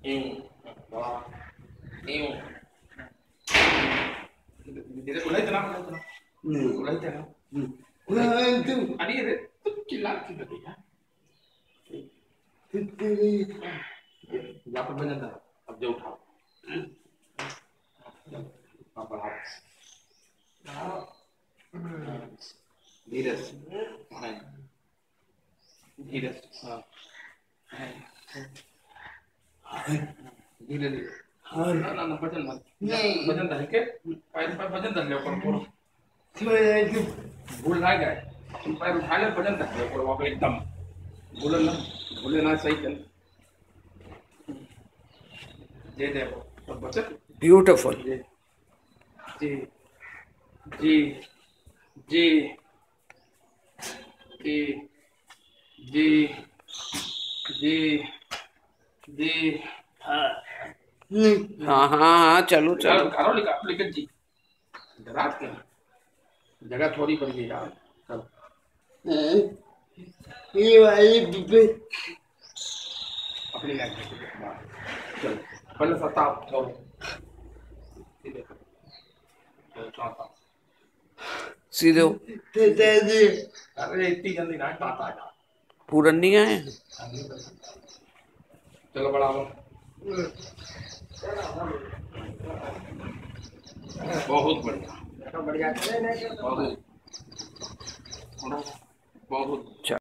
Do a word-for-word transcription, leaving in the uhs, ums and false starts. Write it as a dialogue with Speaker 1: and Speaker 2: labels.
Speaker 1: यूं वाह यूं धीरे उलाई तना उलाई तना उलाई तना उलाई तू अरे रे तू चिल्ला क्यों रही है यहाँ पर बना था अब जो उठाओ अब बढ़ाओ धीरे से धीरे से हाँ धीरे धीरे हाँ ना ना ना वजन मत वजन डाल के पैर पर वजन डाल ले ऊपर पूरा भूल ना गए पैर उठा ले वजन डाल ले ऊपर वहाँ पे एकदम भूले ना भूले ना सही चल दे दे तो बचत
Speaker 2: ब्यूटीफुल
Speaker 1: जी जी जी जी जी जी जी हाँ
Speaker 2: हाँ हाँ हाँ चलो चलो
Speaker 1: करो लिखा लेकिन जी रात के जगह थोड़ी पड़ गई यार चलो
Speaker 2: ये वाली डिब्बे
Speaker 1: अपनी लाइफ में चलो पहले सत्ता छोड़ो सीधे चौथा
Speaker 2: सीधे
Speaker 1: अरे इतनी जल्दी ना पाता है
Speaker 2: पूरन नहीं आए
Speaker 1: चलो बढ़ाओ बहुत बढ़िया बहुत बहुत